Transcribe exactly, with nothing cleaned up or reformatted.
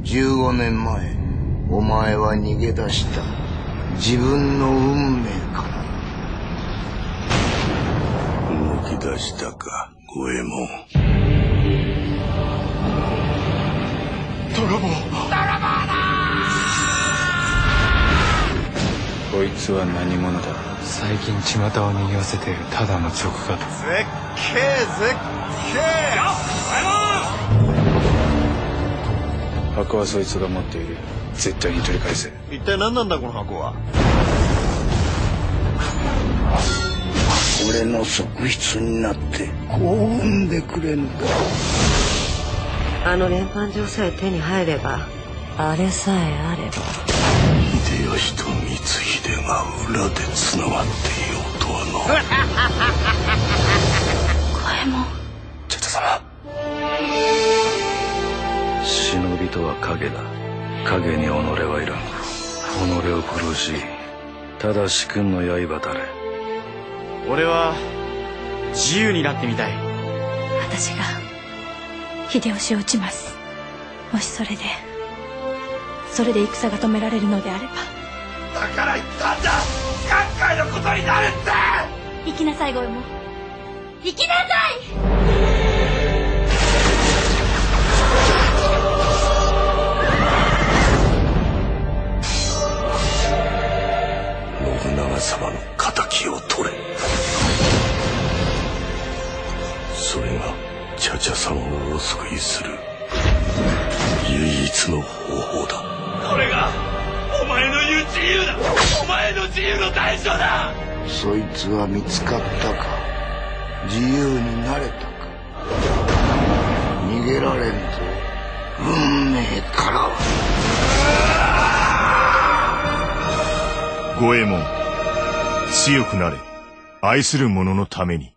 じゅうごねんまえお前は逃げ出した自分の運命から動き出したか五右衛門。 泥棒！泥棒だ！ こいつは何者だ。最近巷を賑わせているただの直下。 絶景絶景！ 箱はそいつが持っている。絶対に取り返せ。 一体何なんだこの箱は。 俺の側室になってこう産んでくれぬか。 あの連判状さえ手に入れば、あれさえあれば。 秀吉と光秀が裏でつながっていようとはな。 五右衛門。 茶々様。 忍びとは影だ。影に己はいらん。己を殺し、ただ主君の刃たれ。 俺は自由になってみたい。 私が秀吉を討ちます。もしそれでそれで戦が止められるのであれば。 だから言ったんだ、厄介なことになるって。 行きなさい五右衛門、行きなさい。 信長様の敵を取れ。それが茶々様をお救いする唯一の方法だ。 これがお前の言う自由だ。お前の自由の代償だ。 そいつは見つかったか、自由になれたか。逃げられんぞ運命からは。 五右衛門、強くなれ。愛する者のために。